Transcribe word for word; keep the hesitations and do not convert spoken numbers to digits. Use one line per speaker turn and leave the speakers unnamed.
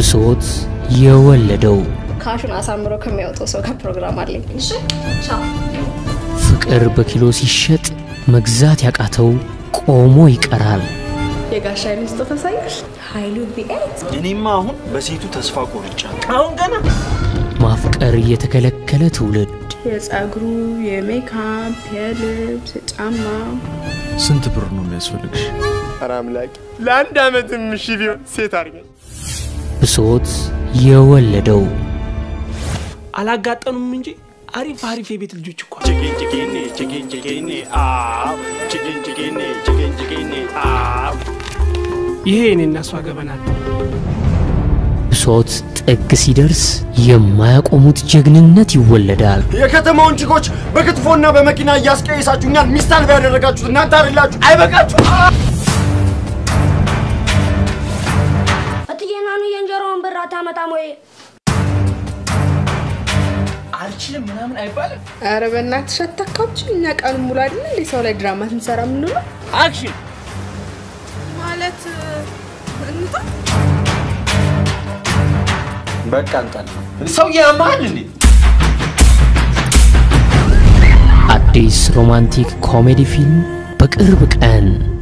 ብሶት የወለደው
ካሹን አሳምሮ ከሚያወጣው ሰው ጋር ፕሮግራም አለኝ እሺ ቻው
ፍቅር በኪሎ ሲሸጥ መግዛት ያቃተው ቆሞ ይቀራል
የጋሻይ ሚስት ተሳይሽ ኃይሉ ቢኤት
እኔማ አሁን በሴቱ ተስፋ ቆርጫ አሁን ገና
ማፍቀር የተከለከለ ትውልድ
የጻግሩ የሜካፕ የልብስ ጫማ
ስንት ብር ነው የሚያስፈልግሽ
አራምላክ ለአንድ አመትም እሺ ቢሆን ሴት አርገኝ
ብሶት የወለደው
አላጋጠኑም እንጂ አሪፍ አሪፍ የቤት ልጆች እኮ
ቺኪን ቺኪን ቺኪን ቺኪን አው ቺኪን ቺኪን ቺኪን ቺኪን አው
ይሄ እኔና እሷ ገበና
ብሶት ጥግ ሲደርስ የማያቆሙት ጀግንነት ይወለዳል
የከተማውን ቺኮች በክትፎና በመኪና ያስቀይሳችሁኛል ሚስታል ያደረጋችሁት እናንተ አይደላችሁ አይበቃችሁ
አትየናኑ የንጀራውን ብራታ መጣሞይ
አልችልም ምናምን አይባልም
አረ በእናትሽ አታካብጪ እኛ ቀን ሙሉ አይደል ለሰው ላይ ድራማ እንሰራ ምን ነው
አክሽን
ማለት እንታ
በቃ አንተን ሰው ያማል እንዴ
አዲስ ሮማንቲክ ኮሜዲ ፊልም በቅርብ ቀን